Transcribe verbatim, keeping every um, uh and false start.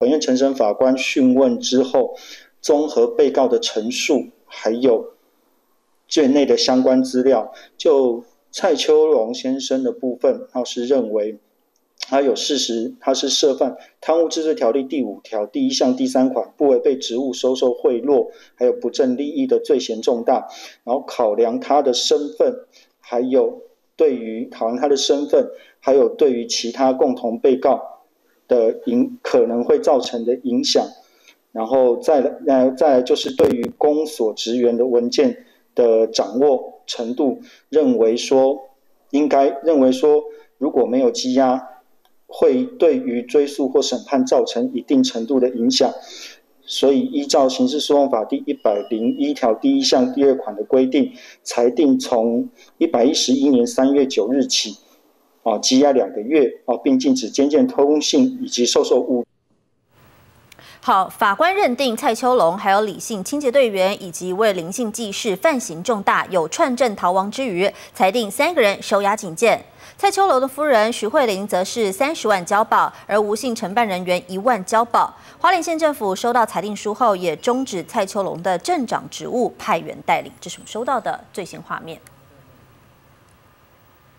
本院承审法官讯问之后，综合被告的陈述，还有卷内的相关资料，就蔡秋龙先生的部分，他是认为他有事实，他是涉犯贪污治罪条例第五条第一项第三款不违背职务收受贿赂，还有不正利益的罪嫌重大，然后考量他的身份，还有对于考量他的身份，还有对于其他共同被告的影可能会造成的影响，然后再来再来就是对于公所职员的文件的掌握程度，认为说应该认为说如果没有羁押，会对于追诉或审判造成一定程度的影响，所以依照刑事诉讼法第一百零一条第一项第二款的规定，裁定从一百一十一年三月九日起，啊，羁押两个月，啊，并禁止监见通信以及授受物。 好，法官认定蔡秋龙还有李姓清洁队员以及为林姓技士犯行重大，有串证逃亡之余，裁定三个人收押警戒。蔡秋龙的夫人徐慧玲则是三十万交保，而吴姓承办人员一万交保。花莲县政府收到裁定书后，也终止蔡秋龙的镇长职务，派员代理。这是我们收到的最新画面。